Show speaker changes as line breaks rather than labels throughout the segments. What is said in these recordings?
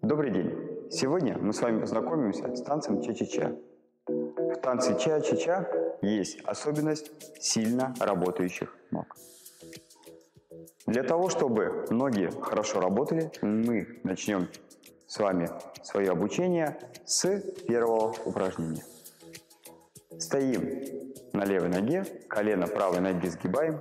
Добрый день! Сегодня мы с вами познакомимся с танцем ча-ча-ча. В танце ча-ча-ча есть особенность сильно работающих ног. Для того, чтобы ноги хорошо работали, мы начнем с вами свое обучение с первого упражнения. Стоим на левой ноге, колено правой ноги сгибаем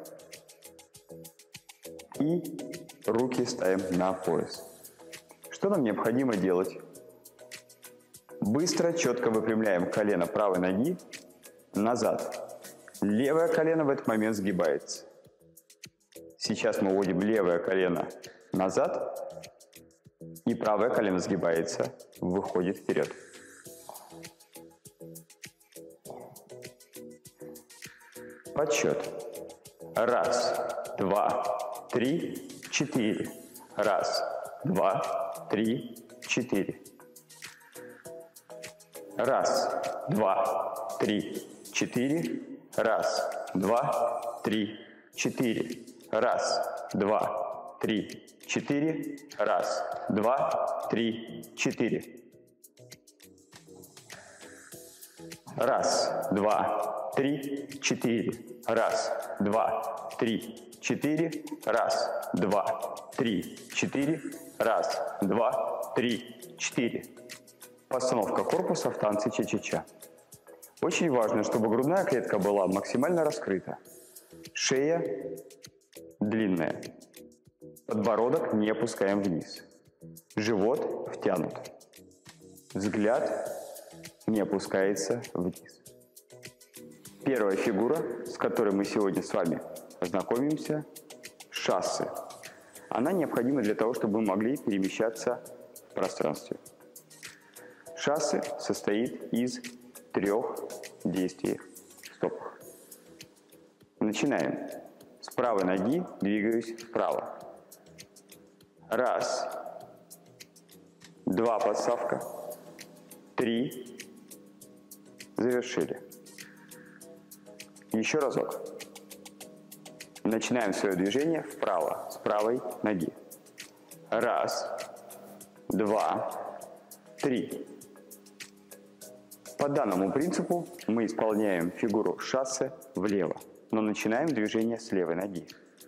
и руки ставим на пояс. Что нам необходимо делать? Быстро, четко выпрямляем колено правой ноги назад. Левое колено в этот момент сгибается. Сейчас мы уводим левое колено назад, и правое колено сгибается, выходит вперед. Подсчет. 1, 2, 3, 4. 1, 2, 3, 4. 1, 2, 3, 4. 1, 2, 3, 4. 1, 2, 3, 4. 1, 2, 3, 4. 1, 2, 3, 4. 1, 2, 3, 4. 1, 2, 3, 4. 1, 2, 3, 4. Постановка корпуса в танце ча-ча-ча. Очень важно, чтобы грудная клетка была максимально раскрыта. Шея длинная. Подбородок не опускаем вниз. Живот втянут. Взгляд не опускается вниз. Первая фигура, с которой мы сегодня с вами ознакомимся, шассы. Она необходима для того, чтобы мы могли перемещаться в пространстве. Шассы состоит из 3 действий в стопах. Начинаем. С правой ноги двигаюсь вправо. 1, 2 подставка, 3, завершили. Еще разок. Начинаем свое движение вправо, с правой ноги. 1, 2, 3. По данному принципу мы исполняем фигуру шассе влево, но начинаем движение с левой ноги.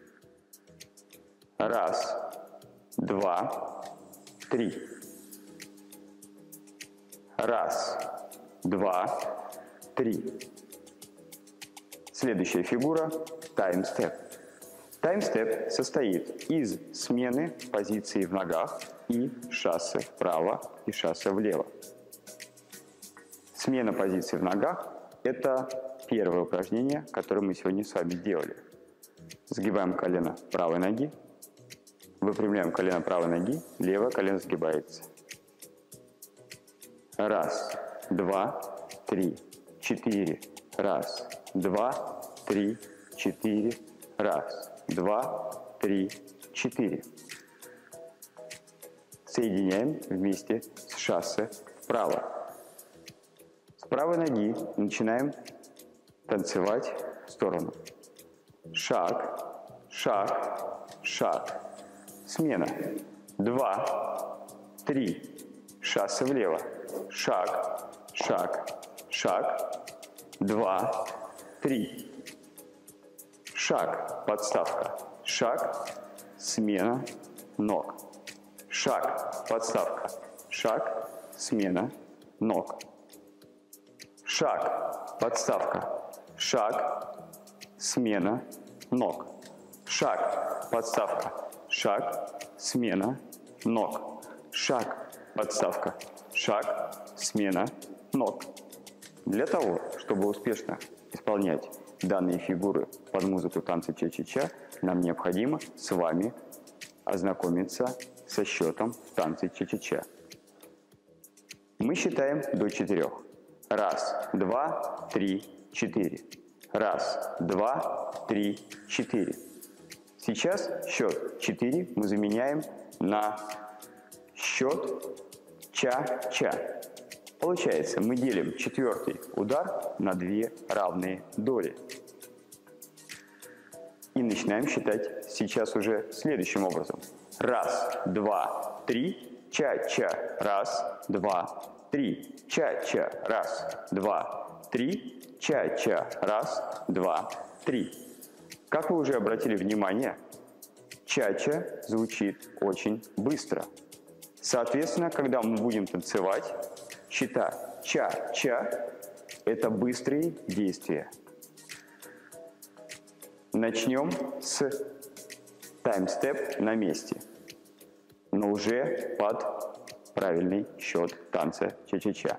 1, 2, 3. 1, 2, 3. Следующая фигура – тайм-степ. Тайм-степ состоит из смены позиции в ногах и шассе вправо и шассе влево. Смена позиции в ногах – это первое упражнение, которое мы сегодня с вами делали. Сгибаем колено правой ноги, выпрямляем колено правой ноги, левое колено сгибается. 1, 2, 3, 4. 1, 2, 3, 4. 1, 2, 3, 4. Соединяем вместе с шассе вправо. С правой ноги начинаем танцевать в сторону. Шаг, шаг, шаг. Смена. 2, 3. Шассе влево. Шаг, шаг, шаг. 2, 3. Шаг, подставка. Шаг, смена ног. Шаг, подставка. Шаг, смена ног. Шаг, подставка. Шаг, смена ног. Шаг, подставка. Шаг, смена ног. Шаг, подставка. Шаг, смена ног. Для того, чтобы успешно исполнять данные фигуры под музыку танца ча-ча-ча, нам необходимо с вами ознакомиться со счетом в танце ча-ча-ча. Мы считаем до 4. 1, 2, 3, 4. 1, 2, 3, 4. Сейчас счет 4 мы заменяем на счет ча-ча. Получается, мы делим 4-й удар на 2 равные доли. И начинаем считать сейчас уже следующим образом. 1, 2, 3, ча-ча. Раз, два, три. Ча-ча. Раз, два, три. Ча-ча. Раз, два, три. Как вы уже обратили внимание, ча-ча звучит очень быстро. Соответственно, когда мы будем танцевать, счета ча-ча – это быстрые действия. Начнем с таймстеп на месте, но уже под правильный счет танца ча-ча-ча.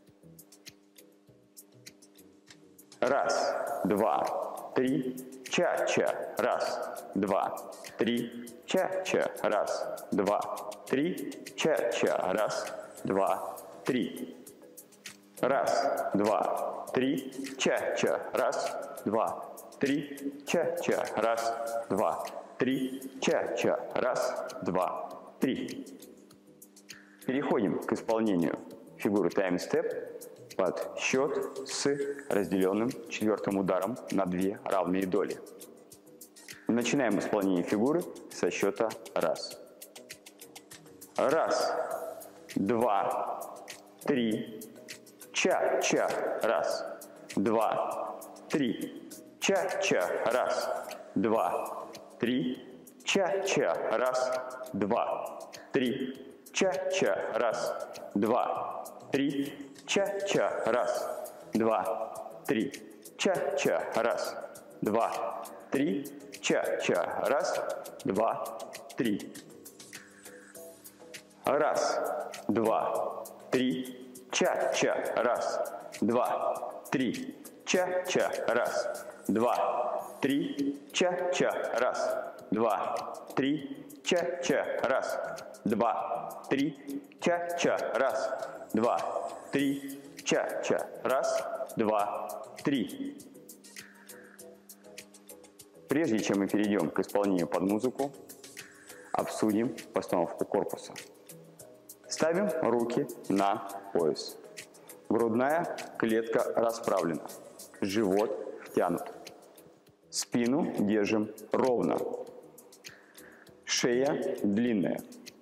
Раз, два, три, ча-ча. Раз, два, три, ча-ча. Раз, два, три, ча-ча. Раз, два, три. Раз, два, три, ча-ча. Раз, два, три, ча-ча. Раз, два, три, ча-ча. Раз, два, три. Переходим к исполнению фигуры таймстеп под счет с разделенным четвертым ударом на две равные доли. Начинаем исполнение фигуры со счета раз. Раз, два, три, ча-ча. Раз, два, три, ча-ча. Раз, два, три, ча-ча. Раз, два, три, ча-ча. Раз, два, три, ча-ча. Раз, два, три, ча-ча. Раз, два, три, ча-ча. Раз, два, три. Раз, два, три, ча-ча. Раз, два, три, ча-ча. Раз, два, три, ча-ча. Раз, два, три, ча-ча. Раз, два, три, ча-ча. Раз, два, три, ча-ча. Раз, два, три. Прежде чем мы перейдем к исполнению под музыку, обсудим постановку корпуса. Ставим руки на пояс. Грудная клетка расправлена. Живот втянут. Спину держим ровно. Шея длинная.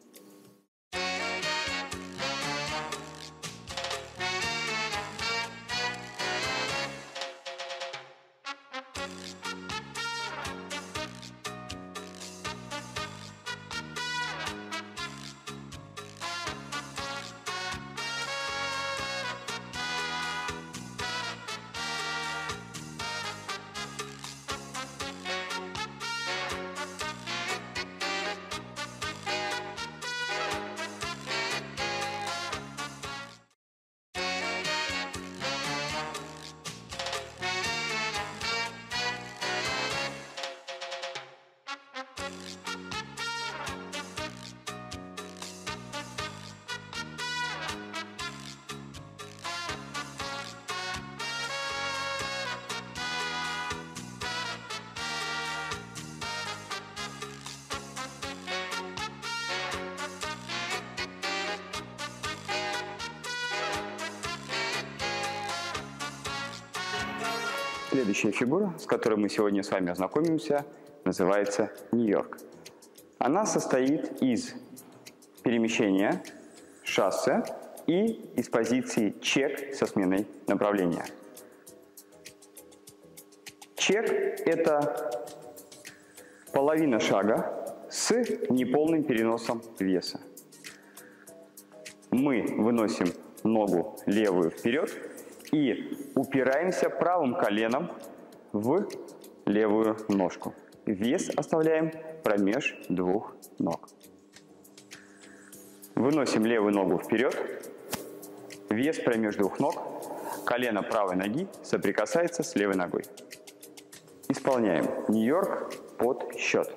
Следующая фигура, с которой мы сегодня с вами ознакомимся, называется Нью-Йорк. Она состоит из перемещения шоссе и из позиции чек со сменой направления. Чек – это половина шага с неполным переносом веса. Мы выносим ногу левую вперед и упираемся правым коленом в левую ножку. Вес оставляем промеж двух ног. Выносим левую ногу вперед, вес промеж двух ног, колено правой ноги соприкасается с левой ногой. Исполняем Нью-Йорк под счет.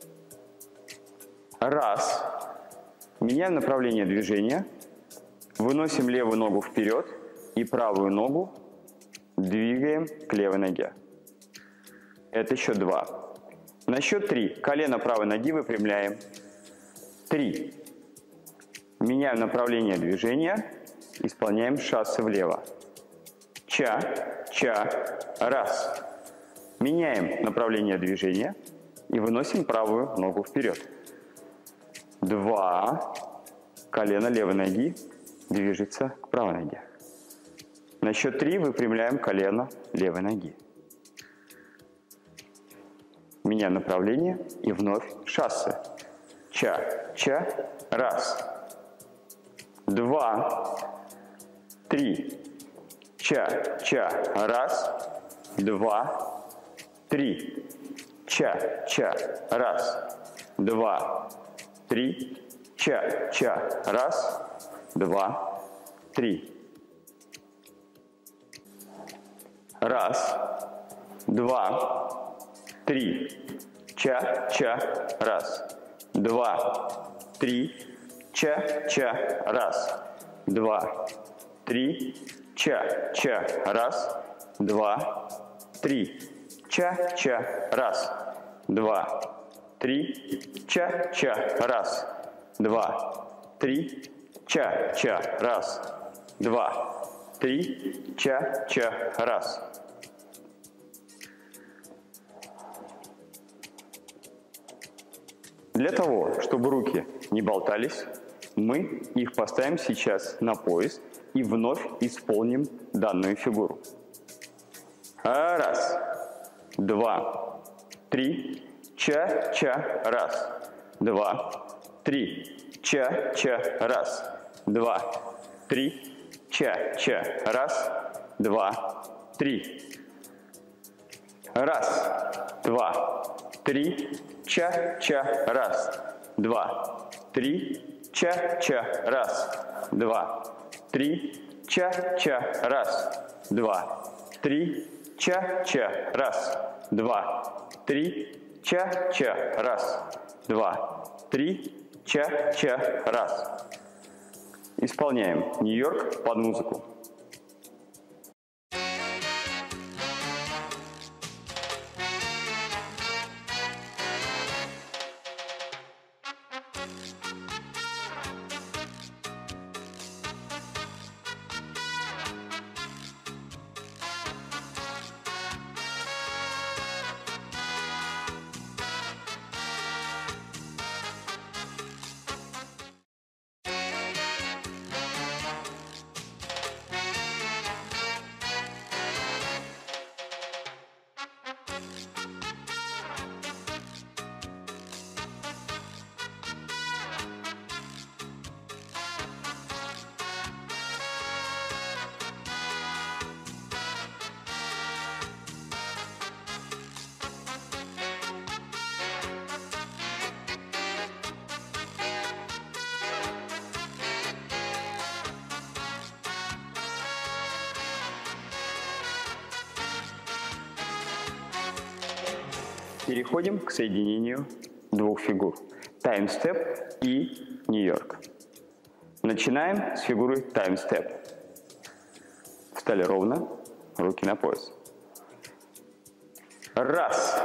Раз. Меняем направление движения, выносим левую ногу вперед и правую ногу двигаем к левой ноге. Это счет 2. На счет 3 колено правой ноги выпрямляем. 3. Меняем направление движения, исполняем шоссе влево. Ча, ча, раз. Меняем направление движения и выносим правую ногу вперед. 2. колено левой ноги движется к правой ноге. На счет 3 выпрямляем колено левой ноги. Меняем направление и вновь шасси. Ча-ча. Раз. 2. 3. Ча-ча. Раз. 2. 3. Ча-ча. Раз. 2. 3. Ча-ча. Раз. 2. 3. Раз. 2. 3. Ча-ча. Раз. 2. 3. Ча-ча. Раз. 2. 3. Ча-ча. Раз. 2. 3. Ча-ча. Раз. 2. 3. Ча-ча. Раз. 2. 3. Ча-ча. Раз. 2. 3. Ча-ча. Раз. Для того, чтобы руки не болтались, мы их поставим сейчас на пояс и вновь исполним данную фигуру. Раз, 2, 3, ча-ча, раз, 2, 3, ча-ча, раз, 2, 3, ча-ча, раз, 2, 3. Раз, 2, 3, ча-ча, раз, 2, 3, ча-ча, раз, 2, 3, ча-ча, раз, 2, 3, ча-ча, раз, 2, 3, ча-ча, раз, 2, 3, ча-ча, раз. Исполняем Нью-Йорк под музыку. Переходим к соединению двух фигур – тайм-степ и Нью-Йорк. Начинаем с фигуры тайм-степ. Встали ровно, руки на пояс. Раз,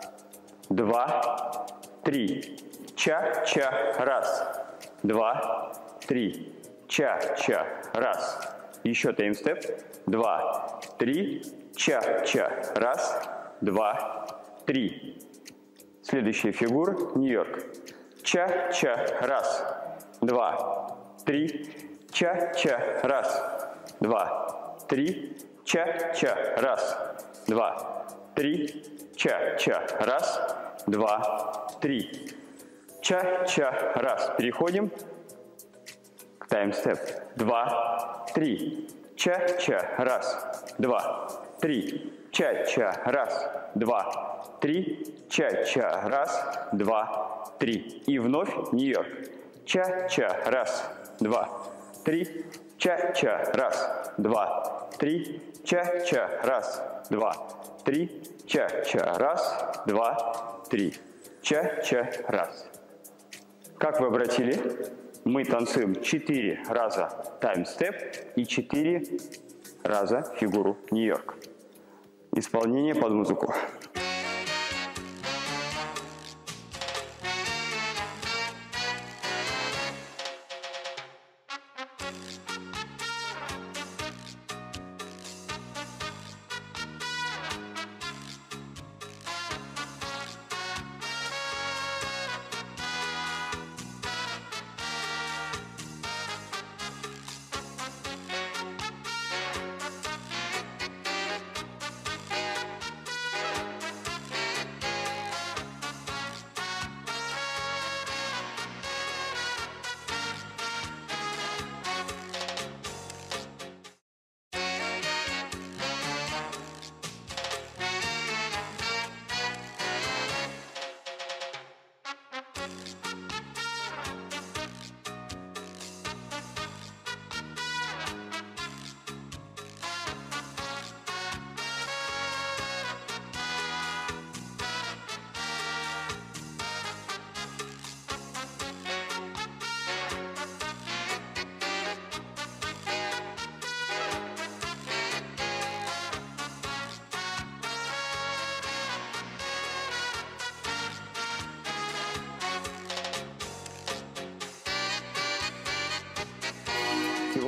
2, 3, ча-ча, раз, 2, 3, ча-ча, раз. Еще тайм-степ. 2, 3, ча-ча, раз, 2, 3. Следующая фигура – Нью-Йорк. Ча-ча, раз, 2, 3, ча-ча, раз, 2, 3, ча-ча, раз, 2, 3, ча-ча, раз, 2, 3. Ча-ча, раз. Переходим к тайм-степ. 2, 3, ча-ча, раз, 2, 3, ча-ча, раз, 2, 3, ча-ча, раз, 2, 3. И вновь Нью-Йорк. Ча-ча, раз, 2, 3, ча-ча, раз, 2, 3, ча-ча, раз, 2, 3, ча-ча, раз, 2, 3, ча-ча, раз. Как вы обратили, мы танцуем 4 раза тайм-степ и 4 раза фигуру Нью-Йорк. Исполнение под музыку.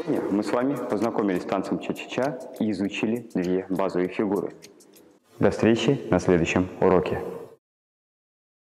Сегодня мы с вами познакомились с танцем ча-ча-ча и изучили две базовые фигуры. До встречи на следующем уроке.